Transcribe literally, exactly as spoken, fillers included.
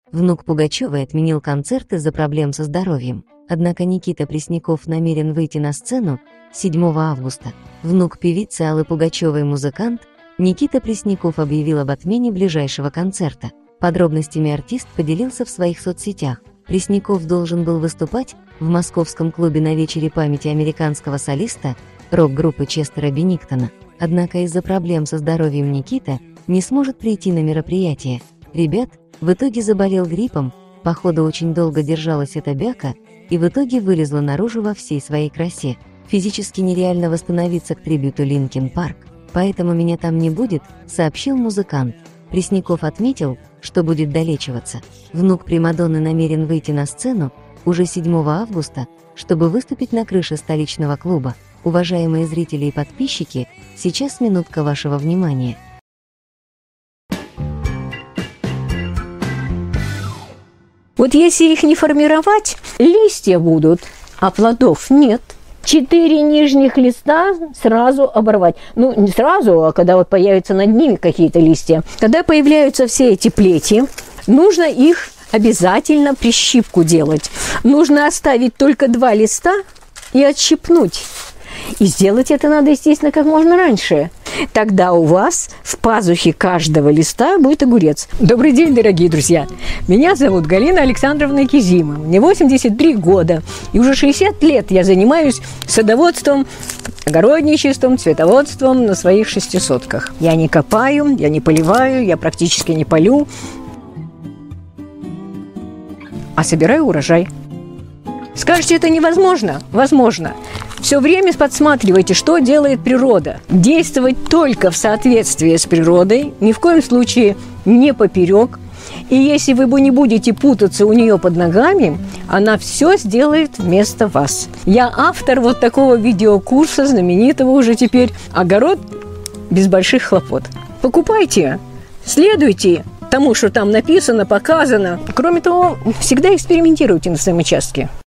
Внук Пугачевой отменил концерт из-за проблем со здоровьем. Однако Никита Пресняков намерен выйти на сцену седьмого августа. Внук певицы Аллы Пугачевой, музыкант, Никита Пресняков объявил об отмене ближайшего концерта. Подробностями артист поделился в своих соцсетях. Пресняков должен был выступать в московском клубе на вечере памяти американского солиста рок-группы Честера Беннингтона. Однако из-за проблем со здоровьем Никита не сможет прийти на мероприятие. Ребят, в итоге заболел гриппом, походу очень долго держалась эта бяка и в итоге вылезла наружу во всей своей красе. Физически нереально восстановиться к трибюту Линкин Парк, поэтому меня там не будет, сообщил музыкант. Пресняков отметил, что будет долечиваться. Внук примадонны намерен выйти на сцену уже седьмого августа, чтобы выступить на крыше столичного клуба. Уважаемые зрители и подписчики, сейчас минутка вашего внимания. Вот если их не формировать, листья будут, а плодов нет. Четыре нижних листа сразу оборвать. Ну, не сразу, а когда вот появятся над ними какие-то листья. Когда появляются все эти плети, нужно их обязательно прищипку делать. Нужно оставить только два листа и отщипнуть. И сделать это надо, естественно, как можно раньше. Тогда у вас в пазухе каждого листа будет огурец. Добрый день, дорогие друзья! Меня зовут Галина Александровна Кизима. Мне восемьдесят три года. И уже шестьдесят лет я занимаюсь садоводством, огородничеством, цветоводством на своих шестисотках. Я не копаю, я не поливаю, я практически не полю, а собираю урожай. Скажете, это невозможно? Возможно. Все время подсматривайте, что делает природа. Действовать только в соответствии с природой, ни в коем случае не поперек. И если вы не будете путаться у нее под ногами, она все сделает вместо вас. Я автор вот такого видеокурса, знаменитого уже теперь, «Огород без больших хлопот». Покупайте, следуйте тому, что там написано, показано. Кроме того, всегда экспериментируйте на своем участке.